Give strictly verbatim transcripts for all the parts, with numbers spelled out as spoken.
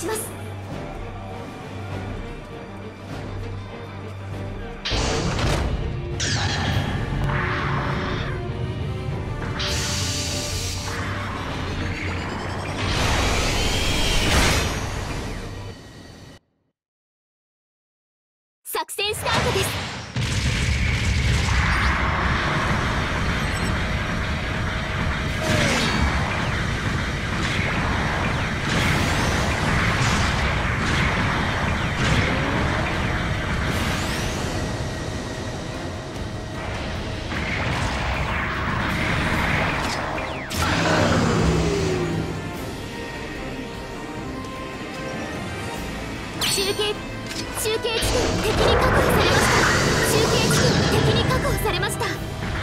します。作戦スタートです。中継中継地点敵に確保されました。中継地点敵に確保されました。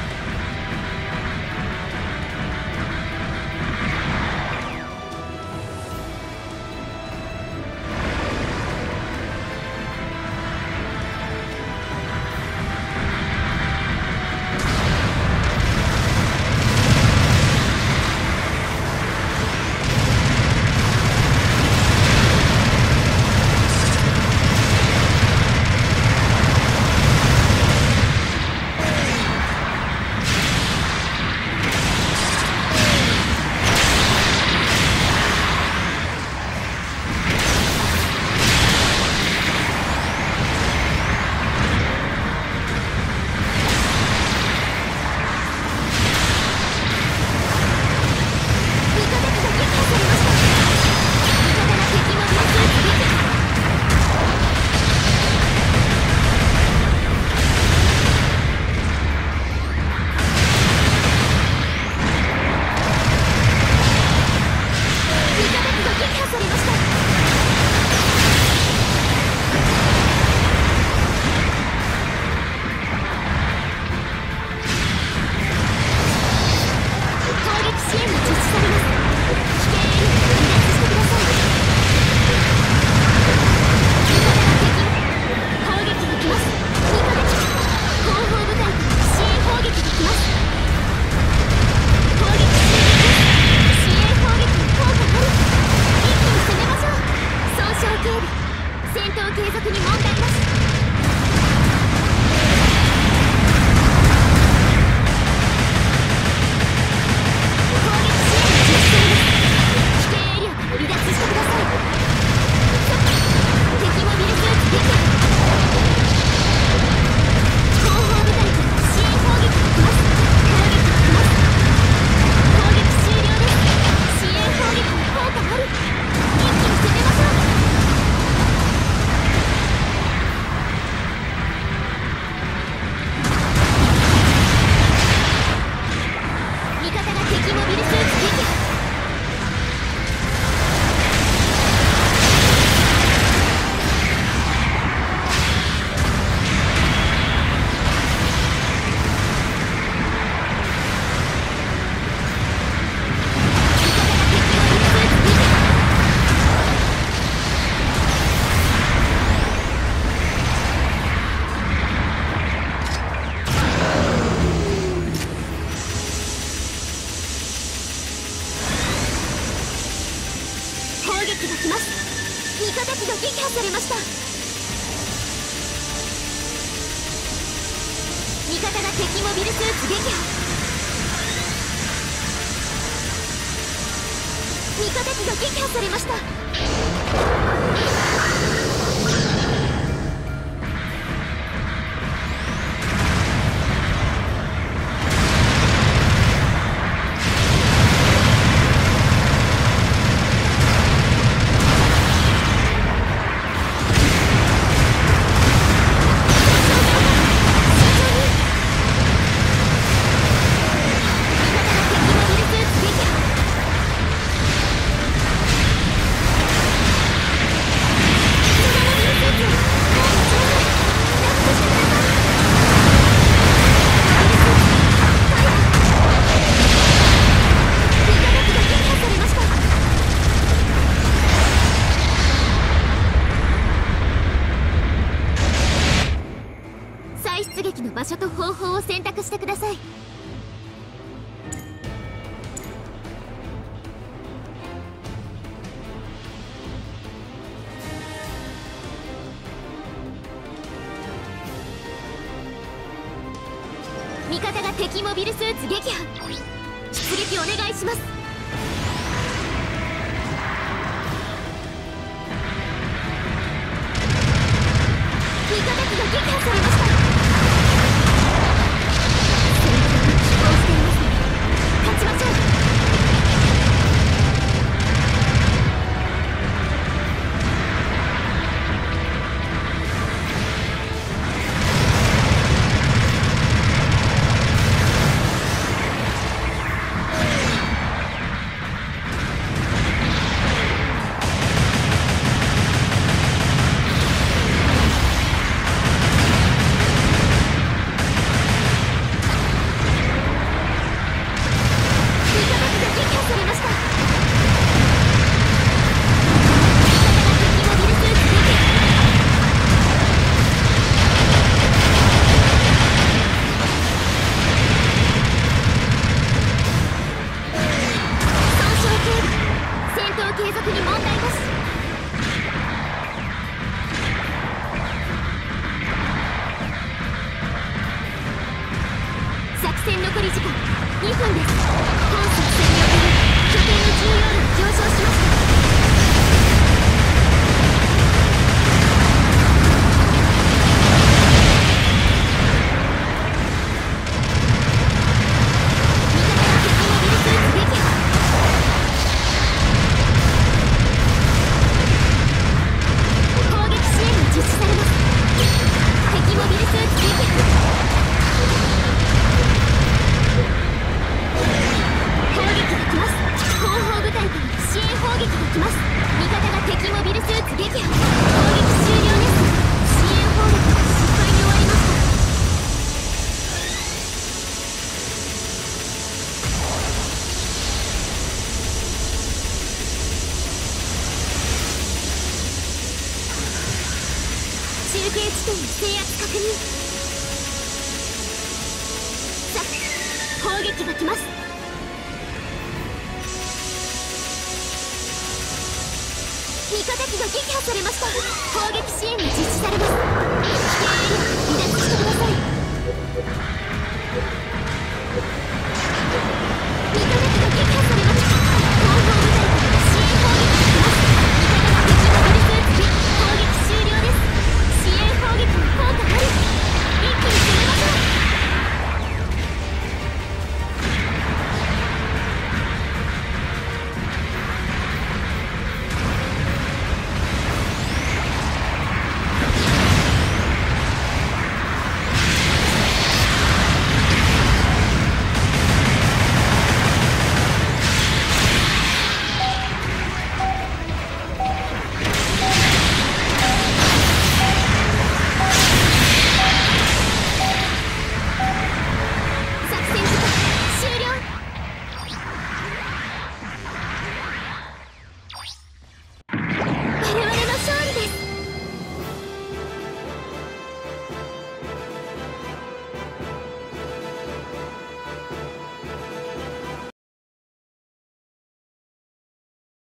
されました。味方が敵モビルスーツ撃破。味方機が撃破されました。出撃の場所と方法を選択してください。 味方が敵モビルスーツ撃破。出撃お願いします。味方機が撃破されました。戦況が拮抗していますね。勝ちましょう。継続に問題なし。作戦残り時間にふんです。本作戦による拠点の重要度が上昇しました。中継地点の制圧確認。さあ、砲撃が来ます。味方機が撃破されました。砲撃支援が実施されます。危険エリア離脱してください。